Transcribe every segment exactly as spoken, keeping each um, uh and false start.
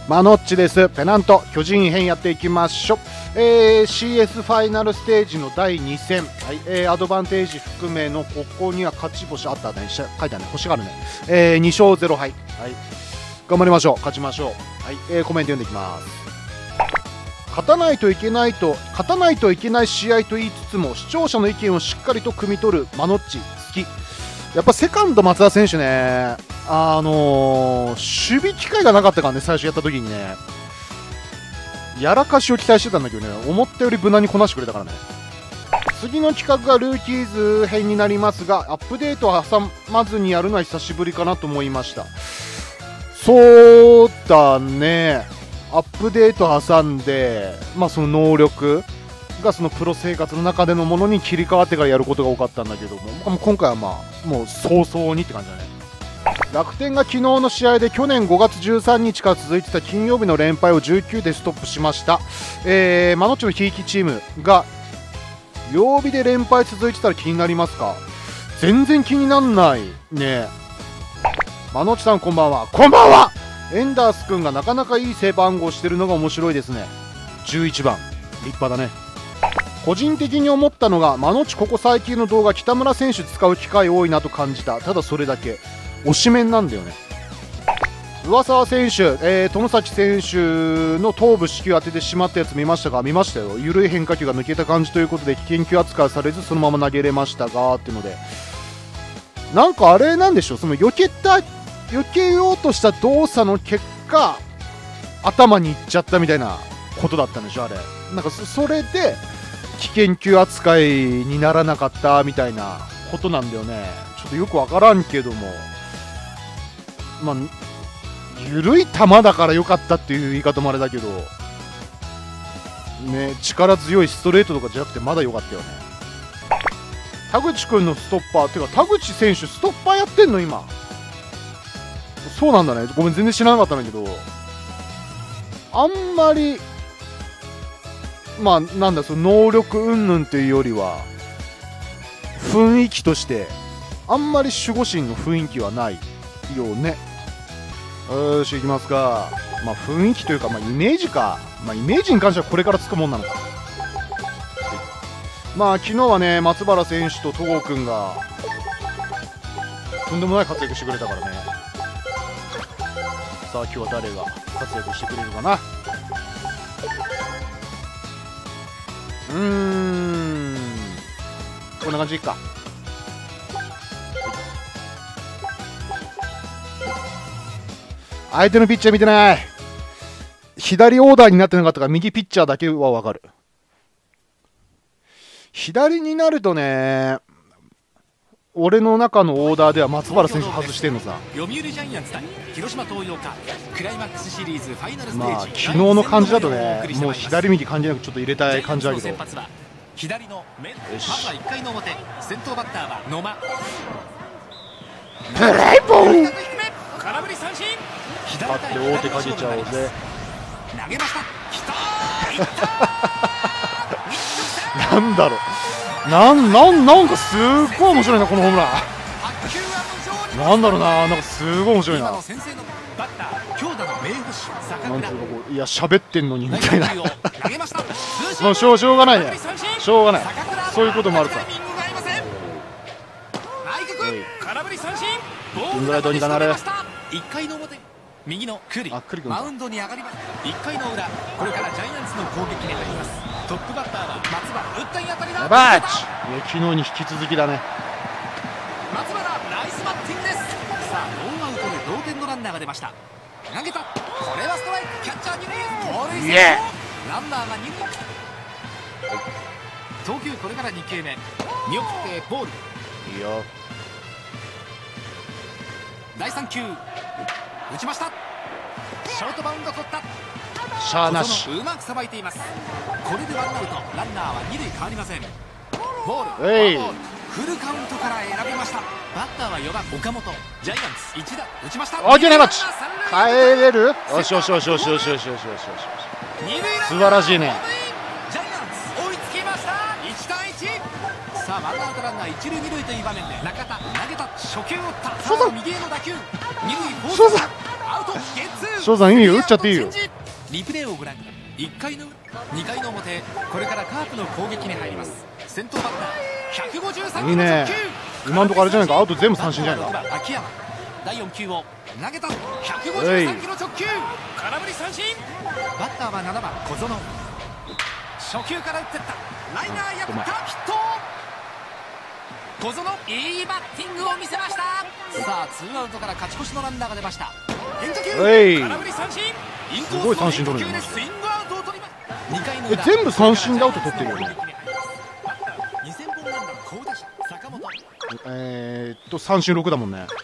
マノッチです。ペナント巨人編やっていきましょう。えー、シーエス ファイナルステージのだいに戦、はいえー、アドバンテージ含めのここには勝ち星あったね、書いてあるね、星があるね、えー、に勝ゼロ敗、はい、頑張りましょう、勝ちましょう、はいえー、コメント読んでいきます。勝たないといけないと勝たないといけない試合と言いつつも視聴者の意見をしっかりと汲み取るマノッチ好き。やっぱセカンド松田選手ね、あのー、守備機会がなかったからね、最初やった時にね、やらかしを期待してたんだけどね、思ったより無難にこなしてくれたからね。次の企画がルーキーズ編になりますが、アップデートを挟まずにやるのは久しぶりかなと思いました。そうだね、アップデート挟んで、まあ、その能力がそのプロ生活の中でのものに切り替わってからやることが多かったんだけども、今回はまあもう早々にって感じだね。楽天が昨日の試合で去年ごがつじゅうさんにちから続いてた金曜日の連敗をじゅうきゅうでストップしました。えー、マノッチのひいきチームが曜日で連敗続いてたら気になりますか？全然気になんないね。マノッチさんこんばんは。こんばんは。エンダース君がなかなかいい背番号してるのが面白いですね。じゅういちばん立派だね。個人的に思ったのが、マノッチここ最近の動画北村選手使う機会多いなと感じた。ただそれだけ推しメンなんだよね。上沢選手、えー、外崎選手の頭部支給当ててしまったやつ見ましたか？見ましたよ。緩い変化球が抜けた感じということで危険球扱いされずそのまま投げれましたがっていうので、なんかあれなんでしょう、その避けた避けようとした動作の結果頭にいっちゃったみたいなことだったんでしょあれ。なんか そ, それで危険球扱いにならなかったみたいなことなんだよね。ちょっとよくわからんけども、まあ緩い球だから良かったっていう言い方もあれだけどね、力強いストレートとかじゃなくてまだ良かったよね。田口君のストッパーっていうか田口選手ストッパーやってんの今。そうなんだね、ごめん全然知らなかったんだけど、あんまりまあなんだその能力云々というよりは雰囲気としてあんまり守護神の雰囲気はないよね。よし行きますか。まあ雰囲気というか、まあ、イメージか、まあ、イメージに関してはこれからつくもんなのか。まあ昨日はね松原選手と戸郷君がとんでもない活躍してくれたからね。さあ今日は誰が活躍してくれるかな。うーんこんな感じか。相手のピッチャー見てない。左オーダーになってなかったから右ピッチャーだけは分かる。左になるとね、俺の中のオーダーでは松原選手外してんのさ。 読売ジャイアンツ対広島東洋かクライマックスシリーズファイナルステージ。 まあ昨日の感じだとね、もう左右関係なくちょっと入れたい感じだけど。 左の面、まずはいっかいの表、先頭バッターは野間。 プレイボール。 空振り三振。 勝って大手かけちゃおうぜ。 投げました。きたー。いったー。 なんだろう。なんなんなんかすっごい面白いなこのホームラン。なんだろうな、なんかすごい面白いな。なんつうかこういや喋ってんのにみたいな。もうしょうしょうがないね。しょうがない。そういうこともあるさ。イングライドにかなる。 いっかいの表、右のクリマウンドに上がります。いっかいの裏、これからジャイアンツの攻撃に入ります。トップバッターは松原、打ったい当たりだ。 やばい。昨日に引き続きだね。 松原ナイスバッティングです。さあノーアウトで同点のランナーが出ました。投げた。これはストライク。キャッチャー二塁盗塁成功。ランナーが二塁。投球これからに球目、見送ってボール。 いいよ。 だいさん球打ちました。ショートバウンド取った。 シャーなし。 うまくさばいています。これでワンアウト、ランナーは二塁変わりません。ボール、 えい、 フルカウントから選びました。バッターはよばん岡本。ジャイアンツ一打打ちました。 オーケーナイマッチ帰れる。よしよしよしよしよしよしよしよしよし。素晴らしいね。 ジャイアンツ追いつきました。いちたいいち。さあワンアウトランナー一塁二塁という場面で中田投げた。初球を打った。さあ右への打球。二塁フォースアウウトゲッツー。 翔さんいいよ、打っちゃっていいよ。 リプレイをご覧ください。いっかいのにかいの表、これからカープの攻撃に入ります。先頭バッターひゃくごじゅうさんキロの直球。 いいね。今のところあれじゃないか、アウト全部三振じゃないか。 秋山だいよん球を投げた。ひゃくごじゅうさんキロ直球、空振り三振。バッターはななばん小園。初球から打ってった。ライナー破ったヒット。小園いいバッティングを見せました。さあツーアウトから勝ち越しのランナーが出ました。変化球空振り三振。インコースの変化球でスイングアウトを取ります。にかいの裏全部三振でアウト取ってるよね。 にせんぼんランナー好打者坂本。 えーっと三振ろくだもんね。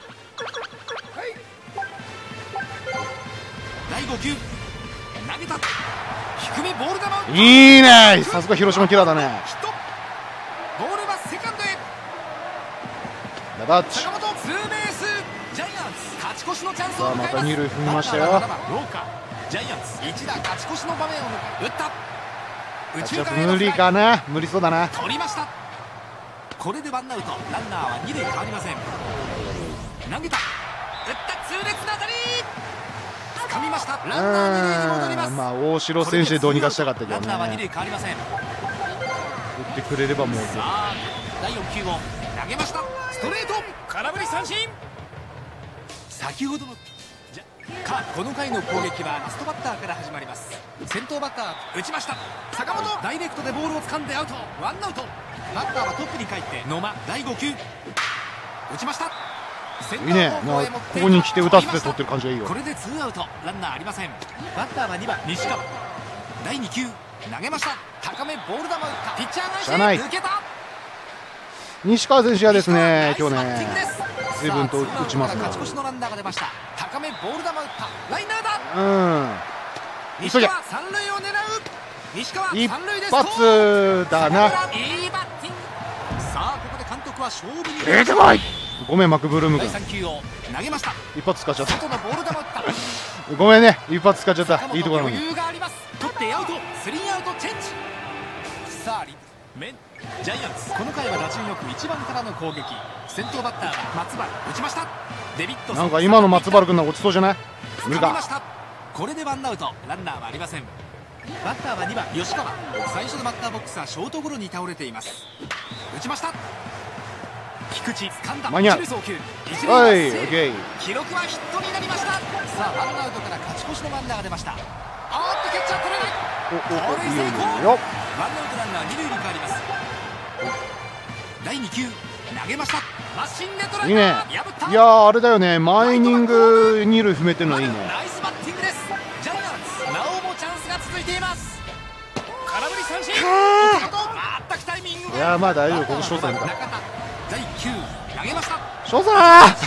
だいご球投げた。低めボール球。 いいね、さすが広島キラーだね。 ヒット。ボールはセカンドへ。 ラダッチ。 坂本ツーベース。ジャイアンツ勝ち越しのチャンスを迎えます。 さあまた二塁踏みましたよ。 ローカジャイアンツ一打勝ち越しの場面を打った宇宙間への無理かな、無理そうだな。 取りました。これでワンアウト、ランナーはに塁変わりません。投げた打った痛烈な当たり掴みました。ランナーに塁に戻ります。 まあ大城選手でどうにかしたかったけどね。 ランナーはに塁変わりません。 打ってくれればもう。 さあだいよん球を投げました。ストレート空振り三振。先ほどのじゃかこの回の攻撃はラストバッターから始まります。先頭バッター打ちました。坂本ダイレクトでボールを掴んでアウト。ワンアウト。バッターはトップに帰って野間だいご球打ちました。 いいね、ここに来て打たせて取ってる感じがいいよ。 これでツーアウト、ランナーありません。バッターはにばん西川だいに球投げました。高めボール球打ったピッチャー返し抜けた。 西川選手がですね今日ね随分と打ちますね。 勝ち越しのランナーが出ました。高めボール球打ったライナーだ。 うん西川三塁を狙う。西川一三塁で発だな。 いいバッティング。さあここで監督は勝負に出てこい。ごめんマクブルームだい君、 さん球を投げました。 一発使っちゃった外のボール球打ったごめんね、一発使っちゃった。いいところなのに。 余裕があります。取ってアウト、スリーアウトチェンジ。さあリメンジャイアンツこの回は打順よくいちばんからの攻撃。先頭バッターは松原打ちました。デビッドソンなんか今の松原君の落ちそうじゃない。無理か。 これでワンアウト、ランナーはありません。バッターはにばん吉川。最初のバッターボックスはショートゴロに倒れています。打ちました。菊池掴んだ。 間に合う。 一塁送球一塁ははい、オセーフ。 ッケー。 記録はヒットになりました。さあワンアウトから勝ち越しのランナーが出ました。あーっとキャッチャー取れない。 おおお、いいよいいよいいよ。 ワンアウトランナーに塁に変わります。だいに球投げました。マシンで捉えた。 いいね。 破った。 いやーあれだよね、前イニング二塁踏めてるのはいいね。 ナイスバッティングです。ジャイアンツなおもチャンスが続いています。空振り三振。全くタイミングが。 いやーまあ大丈夫、ここ翔さんだ。 だいき球投げました。 翔さん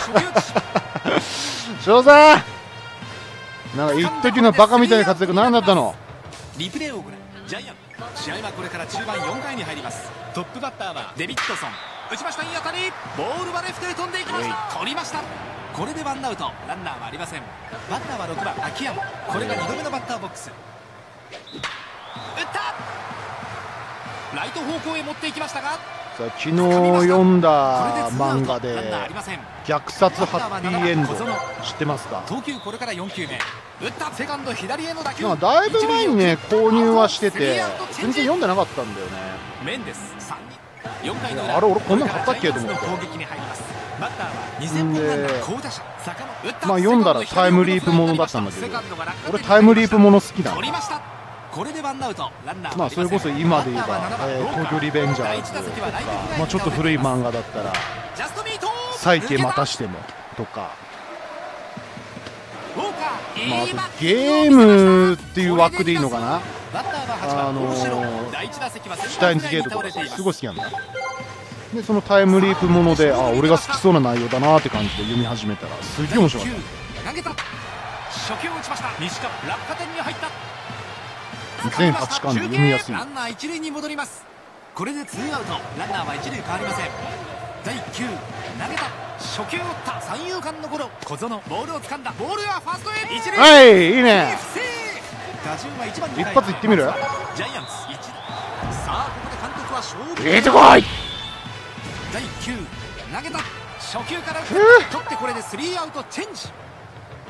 翔さんなんか一時のバカみたいな活躍何だったの。 リプレイをご覧。ジャイアンツ試合はこれから中盤よんかいに入ります。トップバッターはデビッドソン。打ちました。いい当たり。ボールはレフトへ飛んでいきました。取りました。これでワンアウト、ランナーはありません。バッターはろくばん秋山。これがにどめのバッターボックス。打った。ライト方向へ持っていきましたが、 さあ昨日読んだ漫画で虐殺ハッピーエンド知ってますか。 投球これからよん球目。打ったセカンド左への打球。 なんかだいぶ前にね購入はしてて全然読んでなかったんだよね。 メンデスさんによんかいの裏。 あれ俺こんなの買ったっけと思って。 攻撃に入ります。バッターはにせんぼんランナー好打者坂本。打った。 まあ読んだらタイムリープものだったんだけど、俺タイムリープもの好きだ。 取りました。これでワンアウト、ランナーまあそれこそ今で言えば、えー、東京リベンジャーズとか、まあ、ちょっと古い漫画だったら再起またしてもとか、まあ、あとゲームっていう枠でいいのかな、あのー、シュタインズゲートとかすごい好きなんだ。でそのタイムリープもので、あ俺が好きそうな内容だなって感じで読み始めたらすげえ面白かった。 投げた。初球を打ちました。西川落下点に入った。 全はちかんで読みやすい。 ランナー一塁に戻ります。これでツーアウト、ランナーは一塁変わりません。だいいっ球投げた。初球を打った三遊間のゴロ。小園ボールを掴んだ。ボールはファーストへ一塁。 はいいいね。 打順は一番に一発いってみる。 ジャイアンツ一さあここで監督は勝負。 入れてこい。 だいいっ球投げた。初球から打って取ってこれでスリーアウトチェンジ。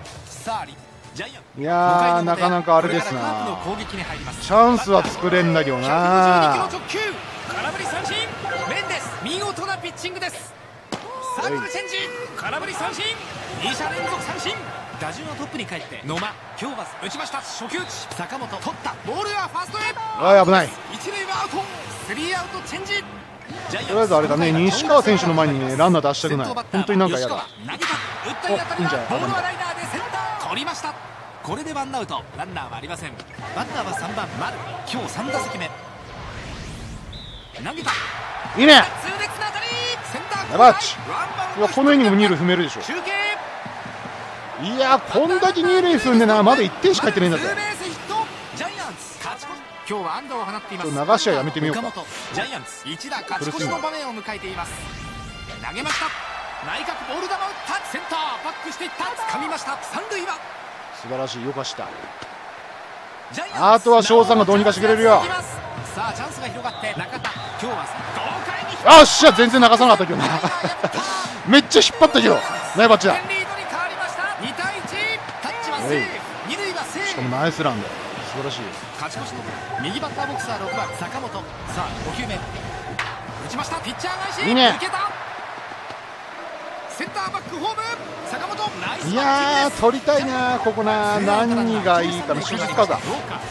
さあジャイアンいやーなかなかあれですな。チャンスは作れんだけどな。 空振り三振。メンデス見事なピッチングです。サークルチェンジ空振り三振。に者連続三振。打順はトップに帰って野間今日は打ちました。初球打ち坂本取ったボールはファーストへ。 あー危ない。 一塁はアウト。スリーアウトチェンジ。 とりあえずあれだね、西川選手の前にねランナー出したくない。本当になんか嫌だ。 おいいんじゃない。ボールはライナーでセンター取りました。これでワンアウトランナーはありません。バッターはさんばん丸。今日さん打席目投げた。 いいね。 痛烈な当たりセンターやばっち。いやこのイニングもに塁踏めるでしょ。 中継いやこんだけに塁踏んでな、まだいってんしか入ってないんだって。 ツーベースヒット。ジャイアンツ勝ち越し。今日は安藤を放っています。 流しはやめてみようか。 岡本ジャイアンツ一打勝ち越しの場面を迎えています。投げました。内角ボール球を打ったセンターバックしていった。掴みました。三塁は素晴らしい。よかした。あとは翔さんがどうにかしてくれるよ。 さあチャンスが広がって中田今日は豪快に。 あっしゃ全然流さなかったけどなめっちゃ引っ張ったけどナイバッチだ。 リードに変わりました。に対いち。タッチはセーフ。二塁はセーフ。 しかもナイスランだよ。素晴らしい。 勝ち越しの右バッターボックスはろくばん坂本。さあご球目打ちました。ピッチャー返しいいね。 抜けた。センターバックホーム坂本ナイス。 いやー取りたいなここな。何がいいかな。手術使うか。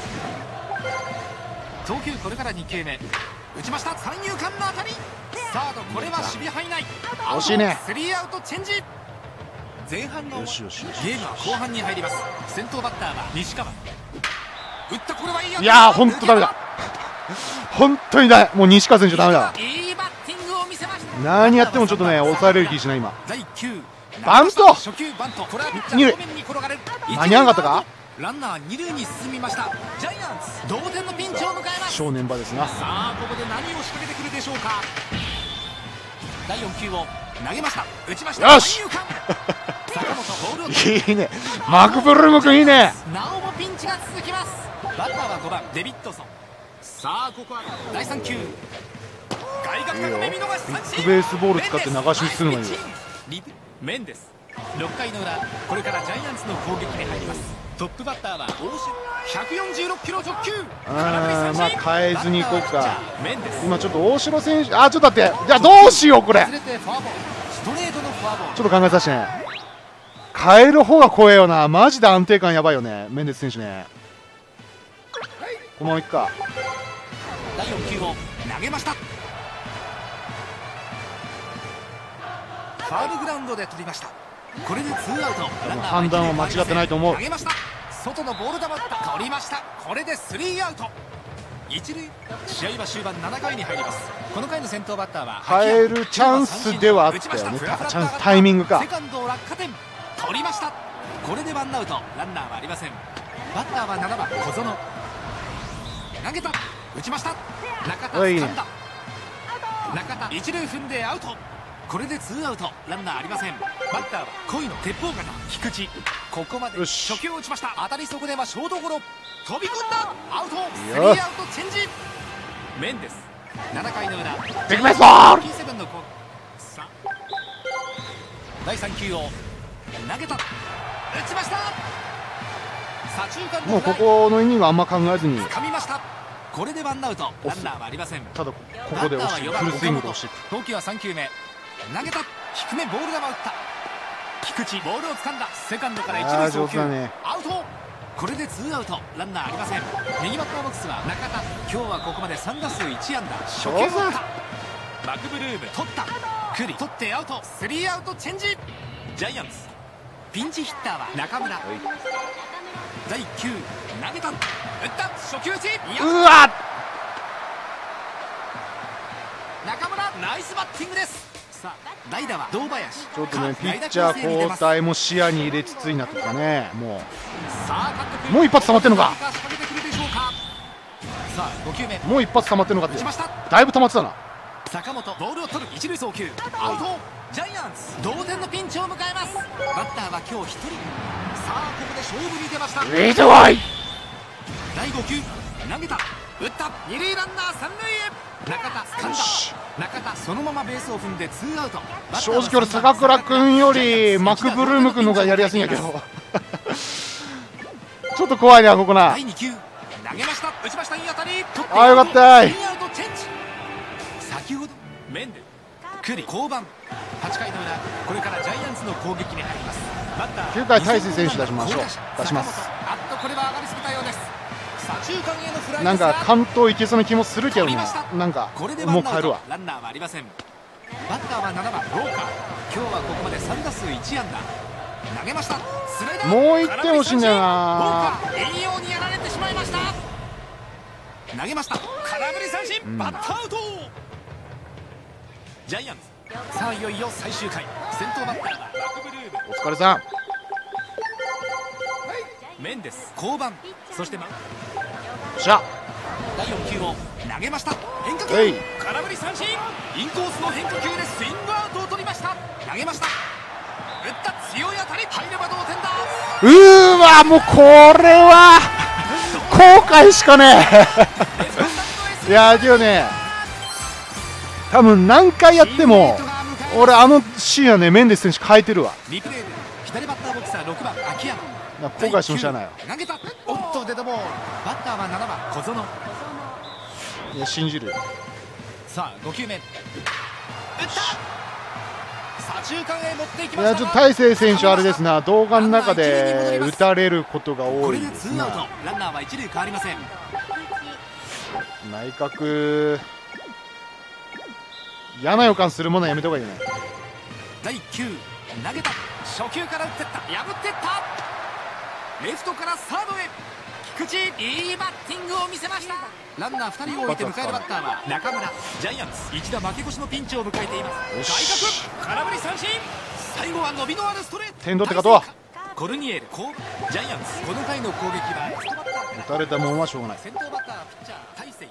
投球これからに球目打ちました。三遊間の当たりサードこれは守備範囲内。 惜しいね。 スリーアウトチェンジ。前半のゲームは後半に入ります。先頭バッターは西川打った。これはいい。 いやー本当ダメだ本当にだ。もう西川選手ダメだ。 いいバッティングを見せました。 何やってもちょっとね抑えれる気しない今。 だいきゅうバント。 初球バント。これはピッチャー正面に転がる。 間に合わなかったか。 ランナー二塁に進みました。ジャイアンツ同点のピンチを迎えます。 正念場ですな。 さあここで何を仕掛けてくるでしょうか。だいよん球を投げました。打ちました。 よし坂本ボールをいいね。マクブルーム君いいね。 なおもピンチが続きます。バッターはごばんデビッドソン。さあここはだいさん球外角高め見逃し三振。 ビッグベースボール使って流し打ちするのにメンデス。ろっかいの裏これからジャイアンツの攻撃に入ります。トップバッターは大城ひゃくよんじゅうろっキロ直球。 あまあ変えずにいこうか。 メンデス今ちょっと大城選手あちょっと待って。じゃあどうしようこれ。 ストレートのフォアボール。 ちょっと考えさせてね。変える方が怖えよな。マジで安定感やばいよねメンデス選手ね。このままいくか。 だいよん球を投げました。ファウルグラウンドで取りました。これでツーアウト。 判断は間違ってないと思う。 投げました。外のボール球取りました。これでスリーアウト。一塁試合は終盤ななかいに入ります。この回の先頭バッターは変えるチャンスではあったよね。チャンスタイミングか。 セカンド落下点取りました。これでワンアウトランナーはありません。バッターはななばん小園投げた打ちました。中田掴んだ。中田一塁踏んでアウト。これでツーアウトランナーありません。バッターは恋の鉄砲型菊池。ここまで初球を打ちました。当たり損ねはショートゴロ。飛び込んだアウト。スリーアウトチェンジ。メンデスななかいの裏ビッグベースボール。 だいさん球を投げた打ちました。左中間もうここのイニングはあんま考えずに掴みました。これでワンアウトランナーはありません。 ただここで押しフルスイングで押していく。 投球はさん球目投げた低めボール球打った。菊池ボールを掴んだ。セカンドから一塁送球、ね、アウト。これでツーアウトランナーありません。右バッターボックスは中田。今日はここまでさん打数いち安打。初球を打った。マクブルーム取った。クリ取ってアウト。スリーアウトチェンジ。ジャイアンツピンチヒッターは中村。だいいっ球投げた打った初球打ち。 うわっ中村ナイスバッティングです。さあ代打は堂林。 ちょっとねピッチャー交代も視野に入れつつになってきたね。もうもう一発溜まってるのか。 さあご球目もう一発溜まってるのかって。だいぶ溜まってたな。 坂本ボールを取る一塁送球アウト。ジャイアンツ同点のピンチを迎えます。バッターは今日ひとり。さあここで勝負に出ました。 見てこい。 だいご球投げた打った二塁ランナー三塁へ。中田掴んだ。中田そのままベースを踏んでツーアウト。 正直俺坂倉君よりマクブルーム君の方がやりやすいんやけどちょっと怖いなここな。 だいに球投げました。打ちました。いい当たり。 ああよかったい。 スリーアウトチェンジ。先ほどメンデル栗降板。はちかいの裏、これからジャイアンツの攻撃に入ります。バッターきゅうかい大勢選手出しましょう。出します。 あっとこれは上がりすぎたようです。左中間へのフライなんか関東いけそうな気もするけどな。なんかこれでもう帰るわ。 ランナーはありません。バッターはななばんウォーカー。今日はここまでさんだすういちあんだ。投げました。スライダー。 もういってほしいんだよな。 栄養にやられてしまいました。投げました。空振り三振、うん、バッターアウト。ジャイアンツさあいよいよ最終回。先頭バッターはマクブルーム。 お疲れさん。 メンデス降板。そしてマしゃだいよん球を投げました。変化球空振り三振。インコースの変化球でスイングアウトを取りました。投げました。打った強い当たり。入れば同点だ。 うーわもうこれは後悔しかねえいやけどね多分何回やっても俺あのシーンはねメンデス選手変えてるわ。 リプレイで左バッターボックスはろくばん秋山。 後悔してもしゃあないよ。 投げた。おっとデッドボール。バッターはななばん小園。 いや信じる。 さあご球目打った。左中間へ持っていきました。 いやちょっと大勢選手あれですな、動画の中で打たれることが多いですな。 ランナーは一塁変わりません。 内角嫌な予感するものはやめた方がいいね。 だいいっ球投げた。初球から打ってった。破ってった。レフトからサードへ。菊池いいバッティングを見せました。ランナーふたりを置いて迎えるバッターは中村。ジャイアンツ一打負け越しのピンチを迎えています。外角空振り三振。最後は伸びのあるストレート。 点取って勝とう。 コルニエルこうジャイアンツこの回の攻撃は打たれたもんはしょうがない。 先頭バッターピッチャー大勢。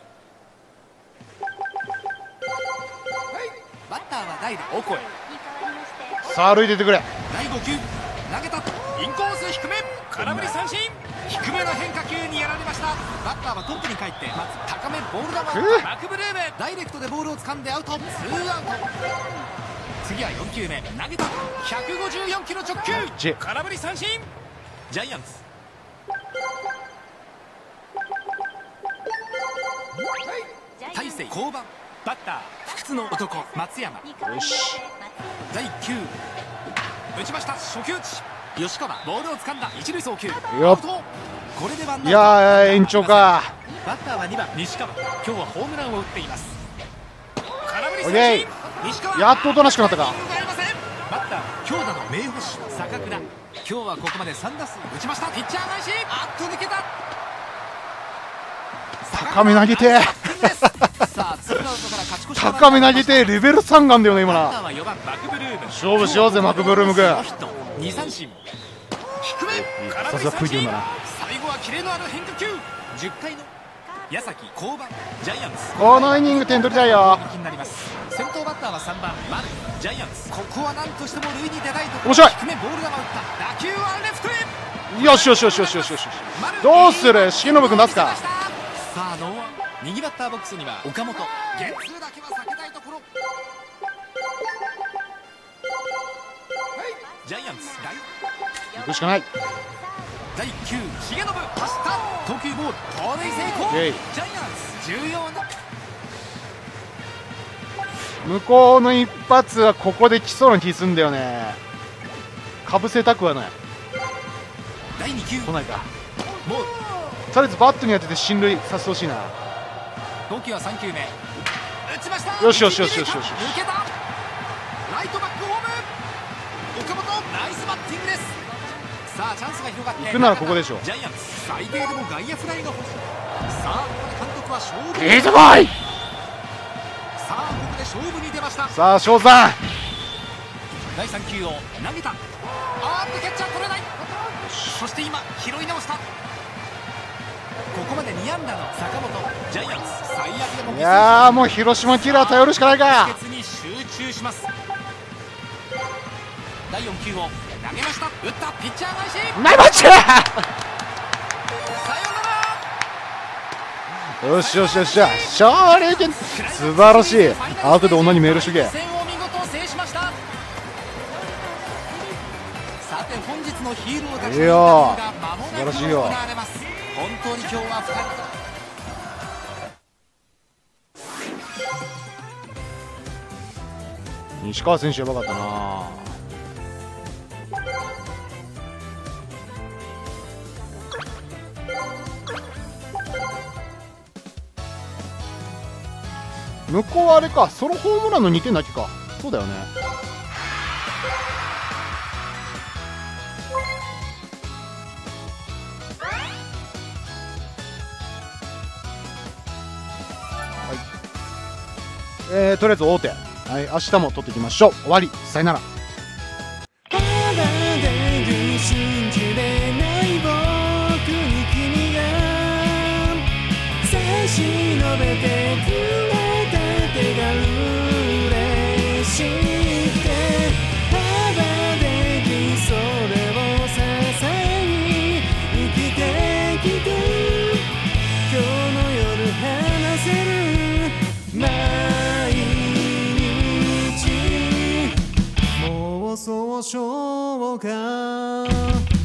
バッターは代打オコエ。 さあ歩いててくれ。 だいご球投げた。インコース低め空振り三振。低めの変化球にやられました。バッターはトップに帰ってまず高めボール球をマクブルーム。ダイレクトでボールを掴んでアウト。ツーアウト。次はよん球目投げた。ひゃくごじゅうよんキロ直球空振り三振。ジャイアンツ大勢降板。バッター不屈の男松山。 よしだいいっ球打ちました。初球打ち。吉川ボールを掴んだ。一塁送球よっ。 これでワンアウト。 いや延長か。 バッターはにばん西川。今日はホームランを打っています。空振り三オッケ振。西川ーやっとおとなしくなったか。 バッター強打の名捕手坂倉。今日はここまでさんだすう打ちました。ピッチャー返し。あっと抜けた。 高め投げて高め投げてレベルさんがんだよね今な。勝負しようぜマクブルーム君。 に三振。低めさすがプリオだな。 最後はキレのある変化球。じゅっかいの矢崎降板。ジャイアンツこのイニング点取りたいよ。 先頭バッターはさんばん丸。ジャイアンツここは何としても塁に出たいところ。 面白い。 低めボール球を打った打球はレフトへ。 よしよしよしよしよしよし。どうする重信君出すか。 さあノーアウト。右バッターボックスには岡本。ゲッツーだけは避けたいところ。ジャイアンツ行くしかない。 だいいっ球重信走った投球ボール盗塁成功。ジャイアンツ重要な向こうの一発はここで来そうな気すんだよね。かぶせたくはない。 だいに球来ないか。 もうとりあえずバットに当てて進塁させてほしいな。 投球はさん球目打ちました。 よしよしよしよしよし。 抜けた。ライトバックホーム。岡本ナイスバッティングです。さあチャンスが広がって行くならここでしょ。 ジャイアンツ最低でも外野フライが欲しい。さあここで監督は勝負。 いいとこい。 さあここで勝負に出ました。 さあ翔さんだいさん球を投げた。あーっとキャッチャー取れない。そして今拾い直した。ここまでに安打の坂本。ジャイアンツ最悪でもいやーもう広島キラー頼るしかないか。 決に集中します。だいよん球を投げました。打ったピッチャー返し。 ナイバッチさよなら。 よしよしよし勝利点素晴らしい。後で女にメールしとけ。 戦を見事制しました。さて本日のヒーローたちのインタビューが間もなく行素晴らしいよ。 われます。本当に今日はふたり西川選手やばかったな。向こうはあれか、ソロホームランのにてんだけか。そうだよね。はい、えー、とりあえず大手、はい、明日も取っていきましょう。終わり、さよなら。 ただで信じれない僕に君が差し伸べてくれた手が嬉しくて、肌できそれを支えに生きてきて、今日の夜話せる毎日、もうそうしょうか。